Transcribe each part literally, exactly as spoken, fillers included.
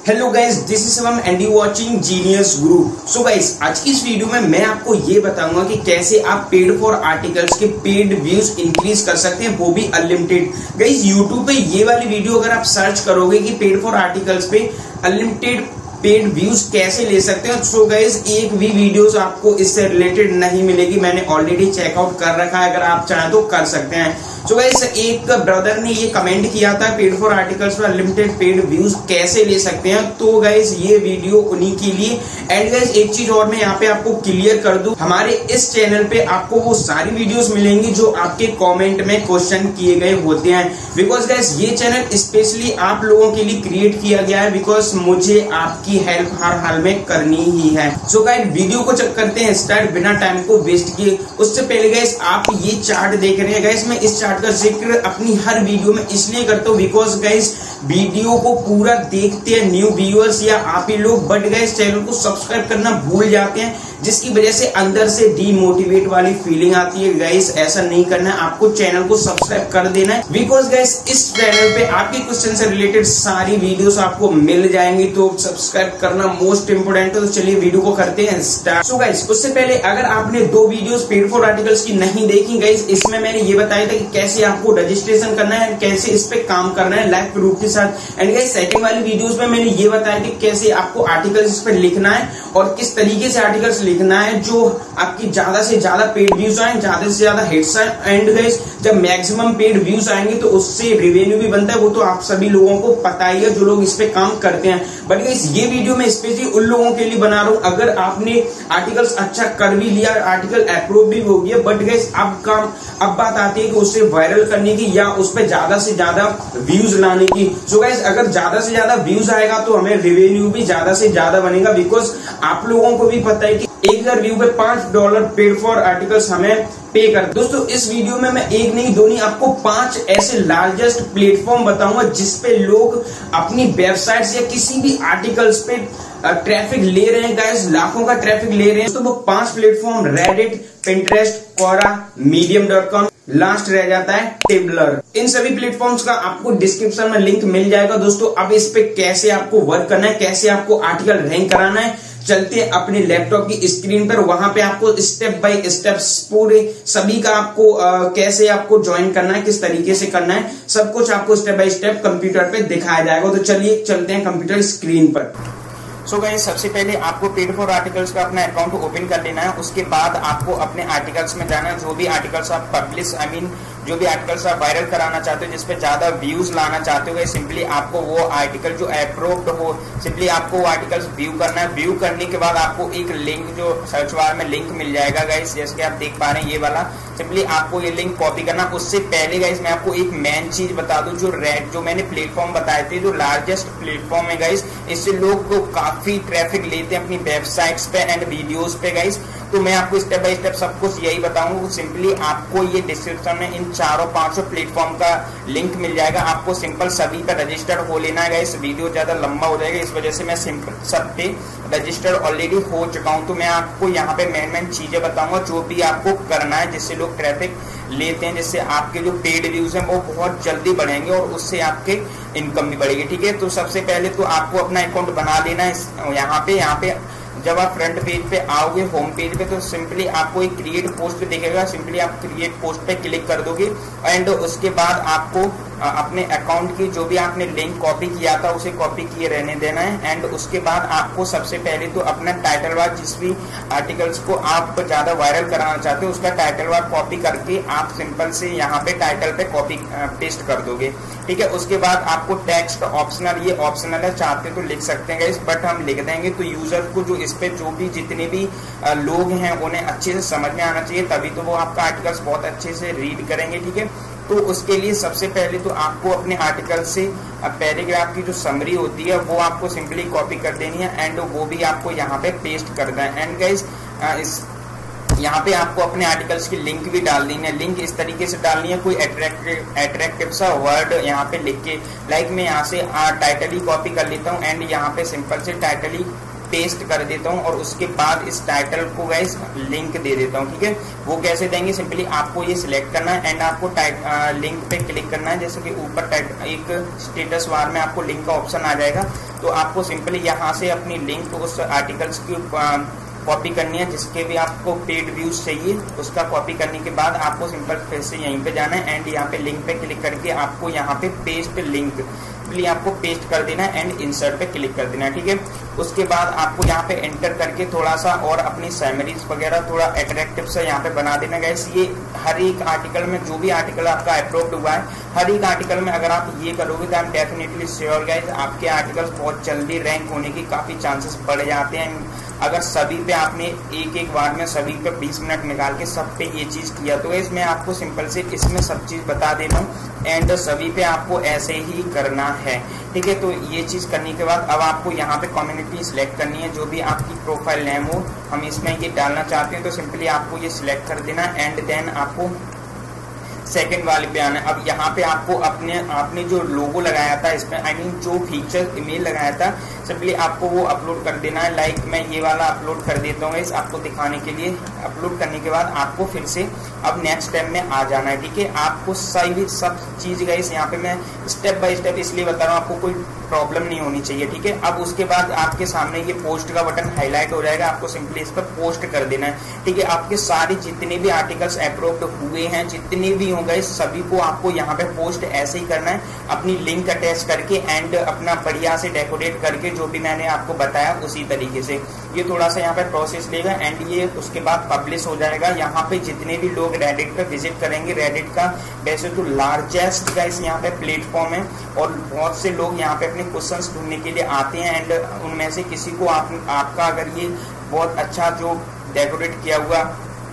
Hello guys, this is Shivam and you watching Genius Guru. So guys, आज की इस video में मैं आपको ये बताऊंगा कि कैसे आप पेड फॉर आर्टिकल्स के पेड व्यूज इंक्रीज कर सकते हैं, वो भी अनलिमिटेड। गाइस, यूट्यूब पे ये वाली वीडियो अगर आप सर्च करोगे कि पेड फॉर आर्टिकल्स पे अनलिमिटेड पेड व्यूज कैसे ले सकते हैं, सो गाइस एक भी वीडियोस आपको इससे रिलेटेड नहीं मिलेगी। मैंने ऑलरेडी चेकआउट कर रखा है, अगर आप चाहें तो कर सकते हैं। सो गाइस, एक ब्रदर ने ये कमेंट किया था पेड फॉर आर्टिकल्स पर अनलिमिटेड पेड व्यूज कैसे ले सकते हैं, तो गाइस ये वीडियो उन्हीं के लिए। एंड गाइस एक चीज और मैं यहाँ पे आपको क्लियर कर दूं, हमारे इस चैनल पे आपको वो सारी वीडियोस मिलेंगी जो आपके कमेंट में क्वेश्चन किए गए होते हैं। बिकॉज गाइस ये चैनल स्पेशली आप लोगों के लिए क्रिएट किया गया है, बिकॉज मुझे आपकी की हेल्प हर हाल में करनी ही है। सो गाइस वीडियो को चेक करते हैं स्टार्ट बिना टाइम को वेस्ट किए। उससे पहले गाइस आप ये चार्ट देख रहे हैं, गाइस मैं इस चार्ट का जिक्र अपनी हर वीडियो में इसलिए करता हूँ बिकॉज गाइस वीडियो को पूरा देखते हैं न्यू व्यूअर्स या आप ही लोग, बट गाइस चैनल को सब्सक्राइब करना भूल जाते हैं, जिसकी वजह से अंदर से डीमोटिवेट वाली फीलिंग आती है। गाइस ऐसा नहीं करना है, आपको चैनल को सब्सक्राइब कर देना है, बिकॉज गाइस इस चैनल पे आपके क्वेश्चन से रिलेटेड सारी वीडियोस आपको मिल जाएंगी, तो सब्सक्राइब करना मोस्ट इंपोर्टेंट है। तो चलिए वीडियो को करते हैं स्टार्ट। सो गाइस उससे पहले अगर आपने दो वीडियोस पेड फॉर आर्टिकल्स की नहीं देखी, गाइस इसमें मैंने ये बताया था कि कैसे आपको रजिस्ट्रेशन करना है, कैसे इस पे काम करना है लाइव प्रूफ के साथ। एंड गाइस सेकंड वाली वीडियोस में मैंने ये बताया कि कैसे आपको आर्टिकल्स इस पे लिखना है और किस तरीके से आर्टिकल्स लिखना है जो आपकी ज्यादा से ज्यादा पेड व्यूज आए, ज्यादा से ज्यादा हिट्स आए। एंड गाइस जब मैक्सिमम पेड व्यूज आएंगे तो उससे रेवेन्यू भी बनता है, वो तो आप सभी लोगों को पता ही है जो लोग इस पे काम करते हैं। बट गाइस ये वीडियो में स्पेशली उन लोगों के लिए बना रहा हूं, अगर आपने आर्टिकल्स अच्छा कर भी लिया, आर्टिकल अप्रूव भी हो गया, बट गाइस अब काम अब बात आती है कि उसे वायरल करने की या उस पर ज्यादा से ज्यादा व्यूज लाने की। सो गाइस अगर ज्यादा से ज्यादा व्यूज आएगा तो हमें रेवेन्यू भी ज्यादा से ज्यादा बनेगा, बिकॉज आप लोगों को भी पता है कि एक हजार व्यू पे पांच डॉलर पेड फॉर आर्टिकल्स हमें पे कर। दोस्तों इस वीडियो में मैं एक नहीं दो नहीं आपको पांच ऐसे लार्जेस्ट प्लेटफॉर्म बताऊंगा जिसपे लोग अपनी वेबसाइट्स या किसी भी आर्टिकल्स पे ट्रैफिक ले रहे हैं। गाइस लाखों का ट्रैफिक ले रहे हैं। तो वो पांच platform Reddit, Pinterest, Quora, Medium dot com, last रह जाता है टेबलर। इन सभी प्लेटफॉर्म्स का आपको डिस्क्रिप्शन में लिंक मिल जाएगा। दोस्तों अब इस पे कैसे आपको वर्क करना है, कैसे आपको आर्टिकल रैंक कराना है, चलते हैं अपने लैपटॉप की स्क्रीन पर। वहां पे आपको स्टेप बाय स्टेप्स पूरे सभी का आपको आ, कैसे आपको ज्वाइन करना है, किस तरीके से करना है, सब कुछ आपको स्टेप बाय स्टेप कंप्यूटर पे दिखाया जाएगा। तो चलिए चलते हैं कंप्यूटर स्क्रीन पर। सो so गाइस सबसे पहले आपको पेड फॉर आर्टिकल्स का अपना अकाउंट ओपन कर लेना है। उसके बाद आपको अपने आर्टिकल्स में जाना है, जो भी आर्टिकल्स आप पब्लिश आई मीन जो भी आर्टिकल्स आप वायरल कराना चाहते हो, जिसपे ज्यादा व्यूज लाना चाहते हो, सिंपली आपको वो आर्टिकल जो अप्रूव्ड हो, सिंपली आपको वो आर्टिकल्स व्यू करना है। व्यू करने के बाद आपको एक लिंक जो सर्च बार में लिंक मिल जाएगा गाइस, जैसे कि आप देख पा रहे हैं ये वाला, सिंपली आपको ये लिंक कॉपी करना। उससे पहले गाइस मैं आपको एक मेन चीज बता दूं, जो रेड जो मैंने प्लेटफॉर्म बताए थे, जो लार्जेस्ट प्लेटफॉर्म है गाइस, इससे लोग तो काफी ट्रैफिक लेते हैं अपनी वेबसाइट्स पे एंड वीडियोस पे गाइस। तो मैं आपको स्टेप बाय स्टेप सब कुछ यही बताऊंगा। सिंपली आपको ये डिस्क्रिप्शन में इन चारों पांचों प्लेटफॉर्म का लिंक मिल जाएगा। आपको सिंपल सभी पे रजिस्टर हो लेना है गाइस। वीडियो ज्यादा लंबा हो जाएगा, इस वजह से मैं सिंपल सब पे रजिस्टर ऑलरेडी हो चुका हूं। तो मैं आपको यहाँ पे मेन मेन चीजें बताऊंगा जो भी आपको करना है, जिससे लोग ट्रैफिक लेते हैं, जिससे आपके जो पेड व्यूज हैं वो बहुत जल्दी बढ़ेंगे और उससे आपके इनकम भी बढ़ेगी। ठीक है, तो सबसे पहले तो आपको अपना अकाउंट बना लेना है। यहाँ पे यहाँ पे जब आप फ्रंट पेज पे आओगे, होम पेज पे, तो सिंपली आपको एक क्रिएट पोस्ट दिखेगा, सिंपली आप क्रिएट पोस्ट पे क्लिक कर दोगे एंड उसके बाद आपको अपने अकाउंट की जो भी आपने लिंक कॉपी किया था उसे कॉपी किए रहने देना है। एंड उसके बाद आपको सबसे पहले तो अपना टाइटल बार, जिस भी आर्टिकल्स को आप ज्यादा वायरल कराना चाहते हो उसका टाइटल बार कॉपी करके आप सिंपल से यहाँ पे टाइटल पे कॉपी पेस्ट कर दोगे। ठीक है, उसके बाद आपको टेक्स्ट ऑप्शनल, ये ऑप्शनल है, चाहते तो लिख सकते हैं गाइस, बट हम लिख देंगे तो यूजर को जो इस पे जो भी जितने भी लोग हैं उन्हें अच्छे से समझ में आना चाहिए, तभी तो वो आपका आर्टिकल्स बहुत अच्छे से रीड करेंगे। ठीक है, तो उसके लिए सबसे पहले तो आपको अपने आर्टिकल से पैराग्राफ की जो समरी होती है वो आपको सिंपली कॉपी कर देनी है एंड वो भी आपको यहाँ पे पेस्ट कर देना है। एंड गाइस इस यहाँ पे आपको अपने आर्टिकल्स की लिंक भी डाल देनी है। लिंक इस तरीके से डालनी है, कोई अट्रैक्टिव अट्रैक्टिव सा वर्ड यहाँ पे लिख के, लाइक मैं यहाँ से टाइटल ही कॉपी कर लेता हूँ एंड यहाँ पे सिंपल से टाइटल ही पेस्ट कर देता हूँ और उसके बाद इस टाइटल को गाइस लिंक दे देता हूँ। ठीक है, वो कैसे देंगे, सिंपली आपको ये सिलेक्ट करना है एंड आपको टाइट लिंक पे क्लिक करना है। जैसे कि ऊपर टाइट एक स्टेटस बार में आपको लिंक का ऑप्शन आ जाएगा, तो आपको सिंपली यहाँ से अपनी लिंक उस आर्टिकल्स की कॉपी करनी है जिसके भी आपको पेड व्यूज चाहिए। उसका कॉपी करने के बाद आपको सिंपल फिर से यहीं पे जाना है एंड यहाँ पे लिंक पे क्लिक करके आपको यहाँ पे पेस्ट लिंक आपको पेस्ट कर देना है एंड इंसर्ट पे क्लिक कर देना है। ठीक है, उसके बाद आपको यहाँ पे एंटर करके थोड़ा सा और अपनी समरीज वगैरह थोड़ा अट्रैक्टिव सा यहाँ पे बना देना गाइस। ये हर एक आर्टिकल में, जो भी आर्टिकल आपका अप्रूव्ड हुआ है, हर एक आर्टिकल में अगर आप ये करोगे तो I am definitely sure guys आपके आर्टिकल्स बहुत जल्दी रैंक होने की काफी चांसेस बढ़ जाते हैं। अगर सभी पे आपने एक एक बार में सभी पे बीस मिनट निकाल के सब पे ये चीज किया, तो गाइस मैं आपको सिंपल से इसमें सब चीज बता दे रहा हूँ एंड सभी पे आपको ऐसे ही करना है। ठीक है, तो ये चीज करने के बाद अब आपको यहाँ पे कम्युनिटी सिलेक्ट करनी है, जो भी आपकी प्रोफाइल नेम हो, हम इसमें ये डालना चाहते हैं तो सिंपली आपको ये सिलेक्ट कर देना एंड देन आपको सेकंड वाले पे आना है। अब यहाँ पे आपको अपने आपने जो लोगो लगाया था इसमें, आई मीन जो फीचर इमेल लगाया था, सिंपली आपको वो अपलोड कर देना है। लाइक मैं ये वाला अपलोड कर देता हूँ इस आपको दिखाने के लिए। अपलोड करने के बाद आपको फिर से अब नेक्स्ट स्टेप में आ जाना है। ठीक है, आपको सही सब चीज गाइस यहाँ पे मैं स्टेप बाय स्टेप इसलिए बता रहा हूँ, आपको कोई प्रॉब्लम नहीं होनी चाहिए। ठीक है, अब उसके बाद आपके सामने ये पोस्ट का बटन हाईलाइट हो जाएगा, आपको सिंपली इस पर पोस्ट कर देना है। ठीक है, आपके सारे जितने भी आर्टिकल्स अप्रूव्ड हुए हैं, जितने भी होंगे, सभी को आपको यहाँ पे पोस्ट ऐसे ही करना है, अपनी लिंक अटैच करके एंड अपना बढ़िया से डेकोरेट करके, जो भी मैंने आपको बताया उसी तरीके से। ये थोड़ा सा यहाँ पे प्रोसेस लेगा एंड ये उसके बाद पब्लिश हो जाएगा। यहाँ पे जितने भी लोग रेडिट पे विजिट करेंगे, रेडिट का वैसे तो लार्जेस्ट गाइस यहाँ पे प्लेटफॉर्म है और बहुत से लोग यहाँ पे अपने क्वेश्चंस ढूंढने के लिए आते हैं एंड उनमें से किसी को आप, आपका अगर ये बहुत अच्छा जो डेकोरेट किया हुआ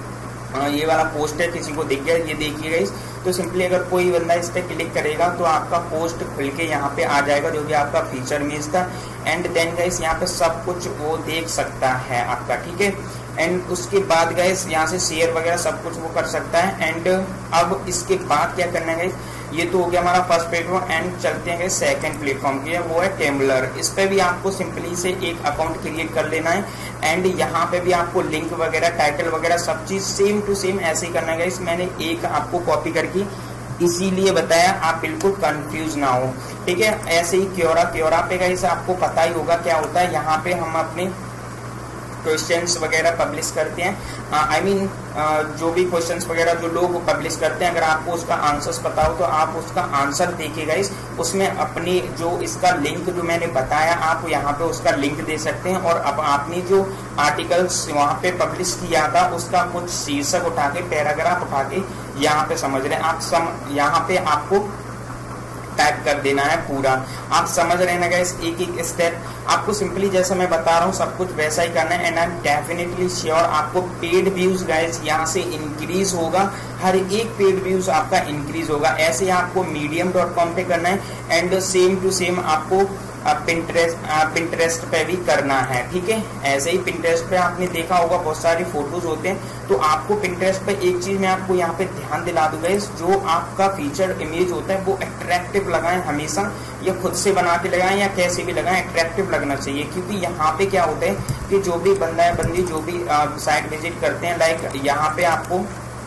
ये वाला पोस्ट है किसी को दिख गया, ये देखिएगा इस, तो सिंपली अगर कोई बंदा इस पे क्लिक करेगा तो आपका पोस्ट खुल के यहाँ पे आ जाएगा, जो भी आपका फीचर इमेज था एंड देन गाइस यहाँ पे सब कुछ वो देख सकता है आपका। ठीक है, एंड उसके बाद गाइस यहाँ से शेयर वगैरह सब कुछ वो कर सकता है एंड अब इसके बाद क्या करना है गाइस, ये तो हो गया हमारा फर्स्ट प्लेटफॉर्म एंड चलते हैं सेकंड प्लेटफॉर्म की है, वो है टेम्बलर। इस पे भी आपको सिंपली से एक अकाउंट क्रिएट कर लेना है एंड यहाँ पे भी आपको लिंक वगैरह, टाइटल वगैरह सब चीज सेम टू सेम ऐसे ही करना है। इस मैंने एक आपको कॉपी करके इसीलिए बताया, आप बिल्कुल कंफ्यूज ना हो। ठीक है, ऐसे ही क्योरा क्योरा पे गाइस आपको पता ही होगा क्या होता है। यहाँ पे हम अपने क्वेश्चंस वगैरह पब्लिश करते हैं, I mean uh, I mean, uh, जो भी क्वेश्चंस वगैरह जो लोग पब्लिश करते हैं, अगर आपको उसका आंसर्स पता हो तो आप उसका आंसर देखिएगा इस उसमें अपनी जो इसका लिंक जो मैंने बताया, आप यहाँ पे उसका लिंक दे सकते हैं और अब आपने जो आर्टिकल्स वहाँ पे पब्लिश किया था उसका कुछ शीर्षक उठा के, पैराग्राफ उठा के यहाँ पे समझ रहे हैं आप सम यहाँ पे आपको टाइप कर देना है पूरा। आप समझ रहे हैं ना गाइस, एक एक स्टेप आपको सिंपली जैसा मैं बता रहा हूँ सब कुछ वैसा ही करना है and I am definitely sure आपको पेड व्यूज गाइस यहाँ से इंक्रीज होगा, हर एक पेड व्यूज आपका इंक्रीज होगा। ऐसे ही आपको मीडियम डॉट कॉम पे करना है एंड सेम टू सेम आपको पिंटरेस्ट पिंटरेस्ट पे भी करना है। ठीक है, ऐसे ही पिंटरेस्ट पे आपने देखा होगा बहुत सारी फोटोज होते हैं, तो आपको पिंटरेस्ट पे एक चीज मैं आपको यहाँ पे ध्यान दिला दूंगा, इस जो आपका फीचर इमेज होता है वो अट्रैक्टिव लगाएं हमेशा, या खुद से बना के लगाएं या कैसे भी लगाएं, अट्रैक्टिव लगना चाहिए। क्योंकि यहाँ पे क्या होता है कि जो भी बंदा है बंदी जो भी साइट विजिट करते हैं, लाइक यहाँ पे आपको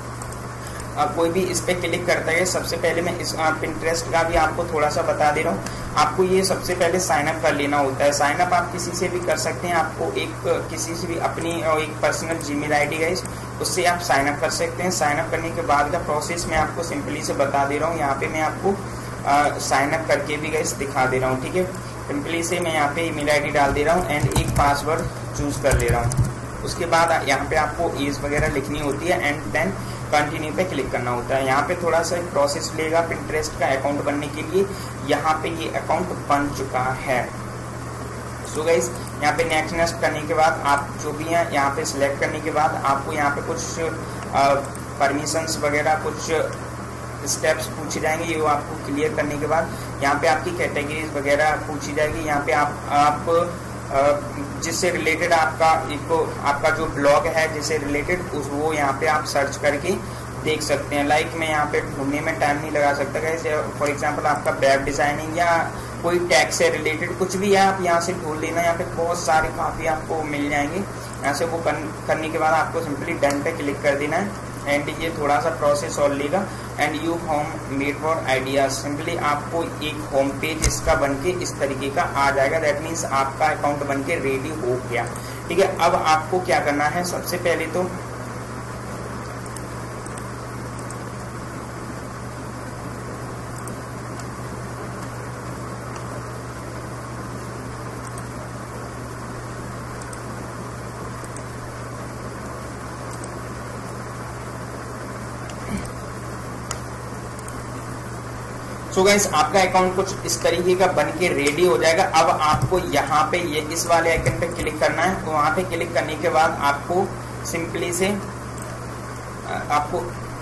आ, कोई भी इस पे क्लिक करता है, सबसे पहले मैं इस पिंटरेस्ट का भी आपको थोड़ा सा बता दे रहा हूँ। आपको ये सबसे पहले साइन अप कर लेना होता है। साइन अप आप किसी से भी कर सकते हैं, आपको एक किसी से भी अपनी एक पर्सनल जीमेल आईडी गाइस उससे आप साइन अप कर सकते हैं। साइन अप करने के बाद का प्रोसेस मैं आपको सिंपली से बता दे रहा हूँ। यहाँ पे मैं आपको साइन अप करके भी गाइस दिखा दे रहा हूँ। ठीक है, सिंपली से मैं यहाँ पे ईमेल आईडी डाल दे रहा हूँ एंड एक पासवर्ड चूज कर ले रहा हूँ। उसके बाद यहाँ पे आपको एज वगैरह लिखनी होती है एंड देन कंटिन्यू पे क्लिक करना होता है। यहाँ पे थोड़ा सा प्रोसेस लेगा पिंटरेस्ट का अकाउंट बनने के लिए। यहाँ पे ये अकाउंट बन चुका है। सो गाइस यहाँ पे नेक्स्ट नेक्स्ट करने के बाद आप जो भी हैं यहाँ पे सिलेक्ट करने के बाद आपको यहाँ पे कुछ परमिशंस वगैरह कुछ स्टेप्स पूछे जाएंगे। ये वो आपको क्लियर करने के बाद यहाँ पे आपकी कैटेगरीज वगैरह पूछी जाएगी। यहाँ पे आप आप जिससे रिलेटेड आपका एक आपका जो ब्लॉग है जिससे रिलेटेड उस वो यहाँ पे आप सर्च करके देख सकते हैं। लाइक मैं यहाँ पे ढूंढने में टाइम नहीं लगा सकता गाइस। फॉर एग्जांपल आपका वेब डिजाइनिंग या कोई टैग से रिलेटेड कुछ भी है आप यहाँ से ढूंढ लेना। यहाँ पे बहुत सारे काफी आपको मिल जाएंगे। यहाँ से वो करने के बाद आपको सिंपली डन पे क्लिक कर देना है एंड ये थोड़ा सा प्रोसेस और लेगा and you home made for ideas. Simply आपको एक होम पेज इसका बन के इस तरीके का आ जाएगा। दैट मीन्स आपका अकाउंट बन के रेडी हो गया। ठीक है, अब आपको क्या करना है, सबसे पहले तो सो गाइस आपका अकाउंट कुछ इस तरीके का बन के रेडी हो जाएगा। अब आपको यहाँ पे ये इस वाले आइकन पे क्लिक करना है। तो वहां पे क्लिक करने के बाद आपको सिंपली से आपको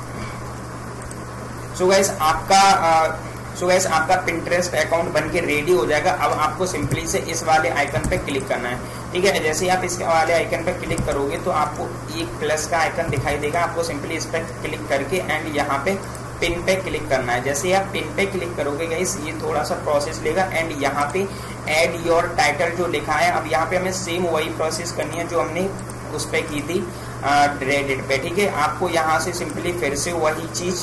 सो गाइस आपका सो गाइस आपका पिंटरेस्ट अकाउंट बन के रेडी हो जाएगा। अब आपको सिंपली से इस वाले आइकन पे क्लिक करना है। ठीक है, जैसे ही आप इस वाले आइकन पे क्लिक करोगे तो आपको एक प्लस का आइकन दिखाई देगा। आपको सिंपली इस पर क्लिक करके एंड यहाँ पे पिन पे क्लिक करना है। जैसे आप पिन पे क्लिक करोगे गाइस ये थोड़ा सा प्रोसेस लेगा एंड यहाँ पे ऐड योर टाइटल जो लिखा है, अब यहाँ पे हमें सेम वही प्रोसेस करनी है जो हमने उस पे की थी रेडिट पे। ठीक है, आपको यहाँ से सिंपली फिर से वही चीज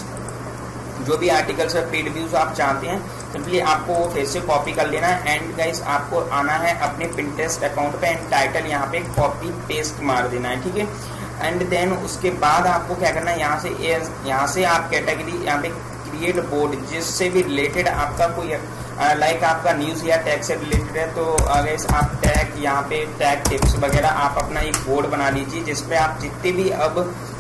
जो भी आर्टिकल्स है पेड व्यूज आप चाहते हैं सिंपली आपको वो फिर से कॉपी कर लेना है एंड गाइस आपको आना है अपने पिंटरेस्ट अकाउंट पे एंड टाइटल यहाँ पे कॉपी पेस्ट मार देना है। ठीक है, एंड देन उसके बाद आपको क्या करना है, यहाँ से यहाँ से आप कैटेगरी यहाँ पे क्रिएट बोर्ड जिससे भी रिलेटेड आपका कोई लाइक आपका न्यूज या टैग से रिलेटेड है तो अगर आप टैग यहाँ पे टैग टिप्स वगैरह आप अपना एक बोर्ड बना लीजिए जिसपे आप जितने भी अब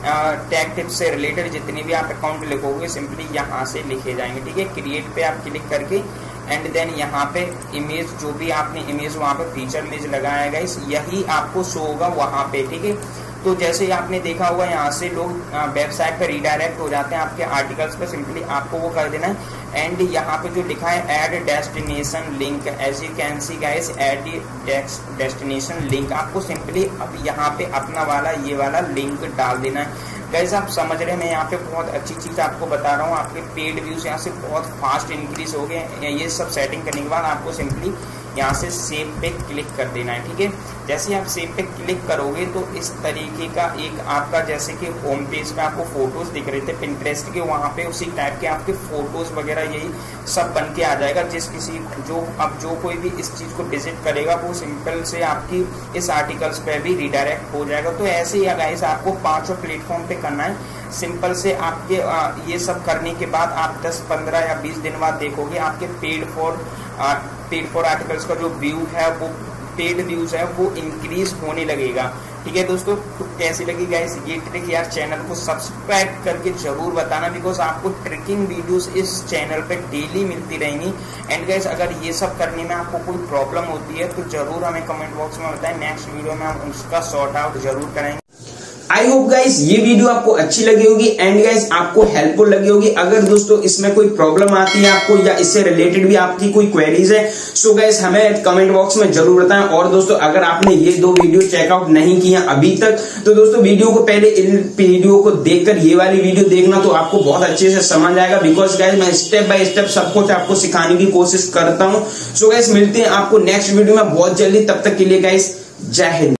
टैग टिप्स से रिलेटेड जितने भी आप अकाउंट लिखोगे सिंपली यहाँ से लिखे जाएंगे। ठीक है, क्रिएट पे आप क्लिक करके एंड देन यहाँ पे इमेज जो भी आपने इमेज वहाँ पे फीचर इमेज लगाया है यही आपको शो होगा वहाँ पे। ठीक है, तो जैसे आपने देखा होगा यहाँ से लोग वेबसाइट पर रिडायरेक्ट हो जाते हैं आपके आर्टिकल्स पर, सिंपली आपको वो कर देना है एंड यहाँ पे जो लिखा है add destination link, as you can see guys add destination link, आपको सिंपली अब यहाँ पे अपना वाला ये वाला लिंक डाल देना है। गाइस आप समझ रहे हैं मैं यहाँ पे बहुत अच्छी चीज आपको बता रहा हूँ। आपके पेड व्यूज यहाँ से बहुत फास्ट इंक्रीज हो गए। ये सब सेटिंग करने के बाद आपको सिंपली यहाँ से सेव पे क्लिक कर देना है। ठीक है, जैसे ही आप सेव पे क्लिक करोगे तो इस तरीके का एक आपका जैसे कि होम पेज पे आपको फोटोज दिख रहे थे पिंटरेस्ट के, वहाँ पे उसी टाइप के आपके फोटोज वगैरह यही सब बन के आ जाएगा। जिस किसी जो अब जो कोई भी इस चीज को विजिट करेगा वो सिंपल से आपकी इस आर्टिकल्स पे भी रिडायरेक्ट हो जाएगा। तो ऐसे ही गाइस आपको पांचों प्लेटफॉर्म पे करना है। सिंपल से आपके आ, ये सब करने के बाद आप दस पंद्रह या बीस दिन बाद देखोगे आपके paid for paid for articles का जो व्यू है वो पेड व्यूज है वो इंक्रीज होने लगेगा। ठीक है दोस्तों, तो कैसी लगी गाइस ये ट्रिक यार, चैनल को सब्सक्राइब करके जरूर बताना बिकॉज आपको ट्रिकिंग वीडियोस इस चैनल पे डेली मिलती रहेंगी। एंड गाइस अगर ये सब करने में आपको कोई प्रॉब्लम होती है तो जरूर हमें कमेंट बॉक्स में बताएं, नेक्स्ट वीडियो में हम उसका सॉर्ट आउट जरूर करेंगे। आई होप गाइस ये वीडियो आपको अच्छी लगी होगी एंड गाइस आपको हेल्पफुल लगी होगी। अगर दोस्तों इसमें कोई प्रॉब्लम आती है आपको या इससे रिलेटेड भी आपकी कोई क्वेरीज है सो गाइस हमें कमेंट बॉक्स में जरूर बताएं। और दोस्तों अगर आपने ये दो वीडियो चेकआउट नहीं किया अभी तक तो दोस्तों वीडियो को पहले इन वीडियो को देखकर ये वाली वीडियो देखना तो आपको बहुत अच्छे से समझ आएगा बिकॉज गाइस मैं स्टेप बाय स्टेप सब कुछ आपको सिखाने की कोशिश करता हूँ। सो गाइस मिलते हैं आपको नेक्स्ट वीडियो में बहुत जल्दी, तब तक के लिए गाइस जय हिंद।